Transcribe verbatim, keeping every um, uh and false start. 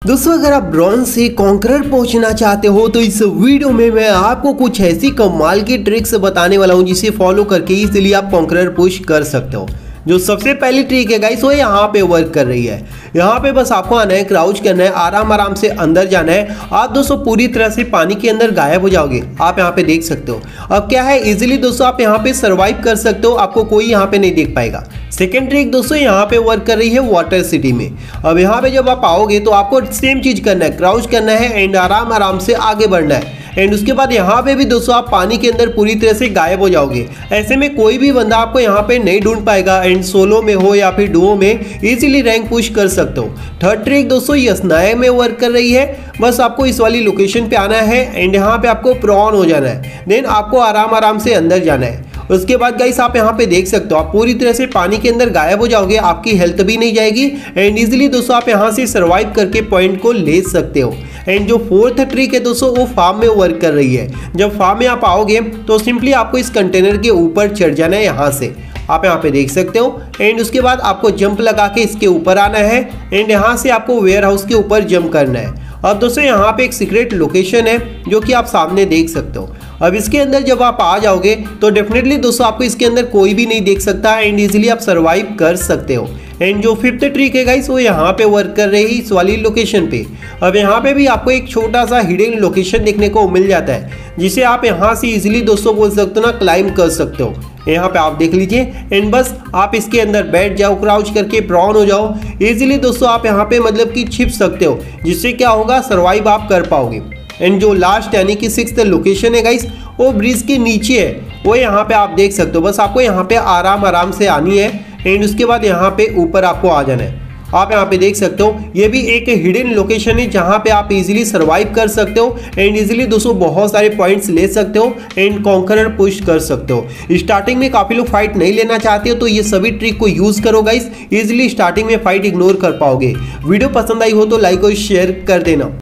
दोस्तों अगर आप ब्रॉन्ज से कॉन्करर पहुंचना चाहते हो तो इस वीडियो में मैं आपको कुछ ऐसी कमाल की ट्रिक्स बताने वाला हूं जिसे फॉलो करके इजीली आप कॉन्करर पुश कर सकते हो। जो सबसे पहली ट्रिक है गाइस वो यहाँ पे वर्क कर रही है। यहाँ पे बस आपको आना है, क्राउच करना है, आराम आराम से अंदर जाना है। आप दोस्तों पूरी तरह से पानी के अंदर गायब हो जाओगे। आप यहाँ पे देख सकते हो। अब क्या है, इजीली दोस्तों आप यहाँ पे सर्वाइव कर सकते हो, आपको कोई यहाँ पे नहीं देख पाएगा। सेकेंड ट्रिक दोस्तों यहाँ पे वर्क कर रही है वाटर सिटी में। अब यहाँ पे जब आप आओगे तो आपको सेम चीज करना है, क्राउच करना है एंड आराम आराम से आगे बढ़ना है। एंड उसके बाद यहाँ पे भी दोस्तों आप पानी के अंदर पूरी तरह से गायब हो जाओगे। ऐसे में कोई भी बंदा आपको यहाँ पे नहीं ढूंढ पाएगा एंड सोलो में हो या फिर डुओ में इजीली रैंक पुश कर सकते हो। थर्ड ट्रिक दोस्तों यसनाए में वर्क कर रही है। बस आपको इस वाली लोकेशन पे आना है एंड यहाँ पे आपको प्रॉन हो जाना है, देन आपको आराम आराम से अंदर जाना है। उसके बाद गाइस आप यहाँ पे देख सकते हो आप पूरी तरह से पानी के अंदर गायब हो जाओगे, आपकी हेल्थ भी नहीं जाएगी एंड इजीली दोस्तों आप यहाँ से सर्वाइव करके पॉइंट को ले सकते हो। एंड जो फोर्थ ट्रिक है दोस्तों वो फार्म में वर्क कर रही है। जब फार्म में आप आओगे तो सिंपली आपको इस कंटेनर के ऊपर चढ़ जाना है यहाँ से, आप यहाँ पे देख सकते हो। एंड उसके बाद आपको जंप लगा के इसके ऊपर आना है एंड यहाँ से आपको वेयर हाउस के ऊपर जंप करना है। अब दोस्तों यहाँ पे एक सीक्रेट लोकेशन है जो कि आप सामने देख सकते हो। अब इसके अंदर जब आप आ जाओगे तो डेफिनेटली दोस्तों आपको इसके अंदर कोई भी नहीं देख सकता एंड इजीली आप सर्वाइव कर सकते हो। एंड जो फिफ्थ ट्रिक है गाइस वो यहाँ पे वर्क कर रही है इस वाली लोकेशन पे। अब यहाँ पे भी आपको एक छोटा सा हिडन लोकेशन देखने को मिल जाता है जिसे आप यहाँ से इजीली दोस्तों बोल सकते हो ना क्लाइम कर सकते हो। यहाँ पे आप देख लीजिए एंड बस आप इसके अंदर बैठ जाओ, क्राउच करके प्रॉन हो जाओ। इजीली दोस्तों आप यहाँ पे मतलब कि छिप सकते हो, जिससे क्या होगा सर्वाइव आप कर पाओगे। एंड जो लास्ट यानी कि सिक्स्थ लोकेशन है गाइस वो ब्रिज के नीचे है, वो यहाँ पे आप देख सकते हो। बस आपको यहाँ पे आराम आराम से आनी है एंड उसके बाद यहाँ पे ऊपर आपको आ जाना है। आप यहाँ पे देख सकते हो ये भी एक हिडन लोकेशन है जहाँ पे आप इजीली सर्वाइव कर सकते हो एंड इजीली दोस्तों बहुत सारे पॉइंट्स ले सकते हो एंड कॉन्करर पुश कर सकते हो। स्टार्टिंग में काफी लोग फाइट नहीं लेना चाहते हो तो ये सभी ट्रिक को यूज करो गाइस, इजीली स्टार्टिंग में फाइट इग्नोर कर पाओगे। वीडियो पसंद आई हो तो लाइक और शेयर कर देना।